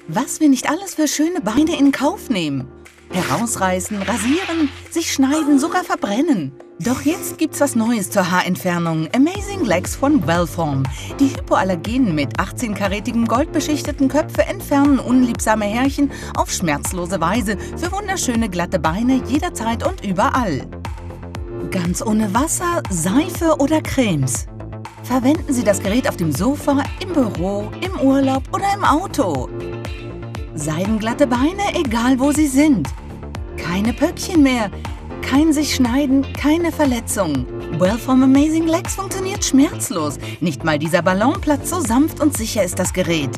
Was wir nicht alles für schöne Beine in Kauf nehmen. Herausreißen, rasieren, sich schneiden, sogar verbrennen. Doch jetzt gibt's was Neues zur Haarentfernung. Amazing Legs von Wellform. Die hypoallergenen mit 18-karätigem Gold beschichteten Köpfe entfernen unliebsame Härchen auf schmerzlose Weise für wunderschöne glatte Beine jederzeit und überall. Ganz ohne Wasser, Seife oder Cremes. Verwenden Sie das Gerät auf dem Sofa, im Büro, im Urlaub oder im Auto. Seidenglatte Beine, egal wo sie sind. Keine Pöckchen mehr, kein sich schneiden, keine Verletzungen. Wellform Amazing Legs funktioniert schmerzlos. Nicht mal dieser Ballonplatz, so sanft und sicher ist das Gerät.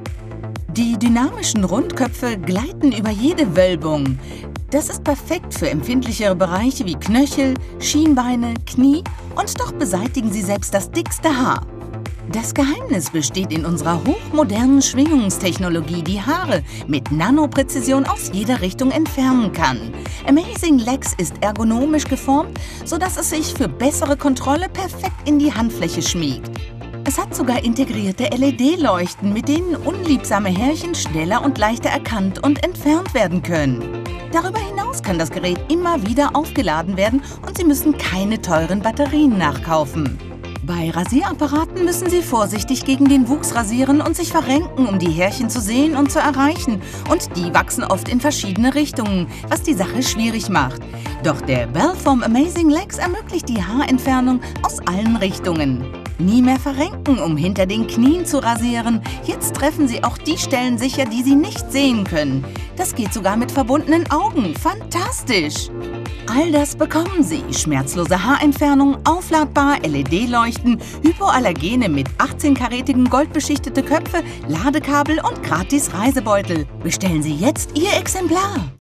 Die dynamischen Rundköpfe gleiten über jede Wölbung. Das ist perfekt für empfindlichere Bereiche wie Knöchel, Schienbeine, Knie und doch beseitigen sie selbst das dickste Haar. Das Geheimnis besteht in unserer hochmodernen Schwingungstechnologie, die Haare mit Nanopräzision aus jeder Richtung entfernen kann. Amazing Legs ist ergonomisch geformt, sodass es sich für bessere Kontrolle perfekt in die Handfläche schmiegt. Es hat sogar integrierte LED-Leuchten, mit denen unliebsame Härchen schneller und leichter erkannt und entfernt werden können. Darüber hinaus kann das Gerät immer wieder aufgeladen werden und Sie müssen keine teuren Batterien nachkaufen. Bei Rasierapparaten müssen Sie vorsichtig gegen den Wuchs rasieren und sich verrenken, um die Härchen zu sehen und zu erreichen. Und die wachsen oft in verschiedene Richtungen, was die Sache schwierig macht. Doch der Wellform Amazing Legs ermöglicht die Haarentfernung aus allen Richtungen. Nie mehr verrenken, um hinter den Knien zu rasieren. Jetzt treffen Sie auch die Stellen sicher, die Sie nicht sehen können. Das geht sogar mit verbundenen Augen. Fantastisch! All das bekommen Sie. Schmerzlose Haarentfernung, aufladbar, LED-Leuchten, Hypoallergene mit 18-karätigem Gold beschichtete Köpfe, Ladekabel und gratis Reisebeutel. Bestellen Sie jetzt Ihr Exemplar!